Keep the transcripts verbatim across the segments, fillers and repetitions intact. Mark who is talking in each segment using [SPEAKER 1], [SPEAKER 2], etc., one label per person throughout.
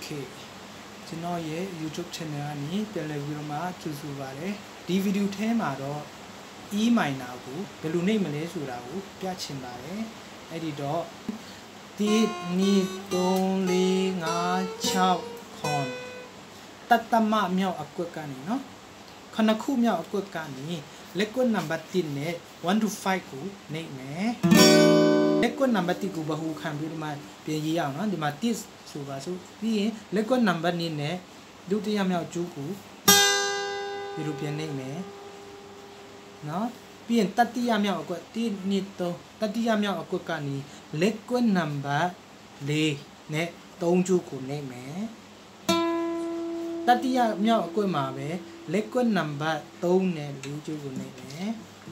[SPEAKER 1] ကျွန်တော်ရဲ့ YouTube channel ကနေပြန်လည်ပြီးတော့မှကြိုဆိုပါရစေဒီဗီဒီယိုထဲမှာတော့ E minor ကိုဘယ်လိုနှိပ်မလဲဆိုတာကိုပြချင်ပါတယ်အဲ့ဒီတော့one two three four fiveခွန်တတမမြောက်အကွက်ကနေနော်ခဏခုမြောက်အကွက်ကနေလက်ကွက်နံပါတ်oneနဲ့one to fiveကိုနှိပ်မယ်လက်ကွက်နံပါတ်oneကိုဘဟုခံပြီးတော့မှပြင်ရေးအောင်နော်ဒီမှာoneဆိုပါစို့ပြီးရင်လက်ကွက်နံပါတ်twoနဲ့ဒုတိယမြောက်ကျူးကိုဒီလိုပြင်နှိပ်မယ်နော်ပြီးရင်တတိယမြောက်အကွက်one two threeတတိယမြောက်အကွက်ကနေလက်ကွက်နံပါတ်fourနဲ့threeကျူးကိုနှိပ်မယ်တတိယမြောက်အကွက်မှာပဲလက်ကွက်နံပါတ်threeနဲ့fourကျူးကိုနှိပ်မယ်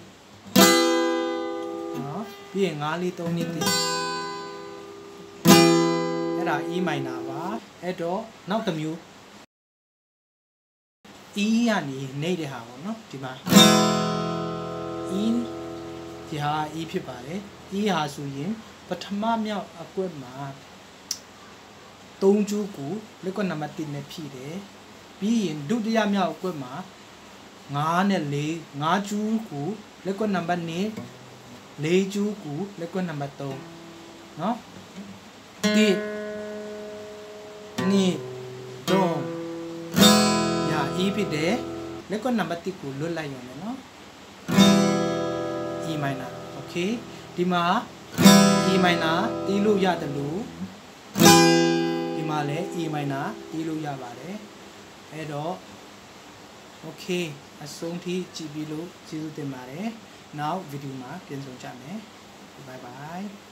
[SPEAKER 1] နော်ပြီးရင်five four three twoအဲ့ဒါ E minor ပါအဲ့တော့နောက်တစ်မျိုး E ကနေနှိပ်တဲ့ဟာပေါ့နော်ဒီမှာ E ဒီဟာ E ဖြစ်ပါတယ် E ဟာဆိုရင်ပထမမြောက်အကွက်မှာthreeကျူးကိုလက်ကွက်နံပါတ်oneနဲ့ဖြည့်တယ်ပြီးရင်ဒုတိယမြောက်အကွက်မှာfiveနဲ့four fiveကျူးကိုလက်ကွက်နံပါတ်two fourကျူးကိုလက်ကွက်နံပါတ်threeနော်one two threeညာ E ဖြစ်တယ်လက်ကွက်နံပါတ်oneကိုလွတ်လိုက်ရုံနဲ့နော် E minor okay ဒီမှာ E minor တီးလို့ရတယ်လို့ဒီမှာလည်း E minor တီးလို့ရပါတယ်အဲ့တော့ okay အဆုံးထိကြည့်ပြီးလို့ကျေးဇူးတင်ပါတယ်နောက်ဗီဒီယိုမှာပြန်ဆုံကြမယ် bye bye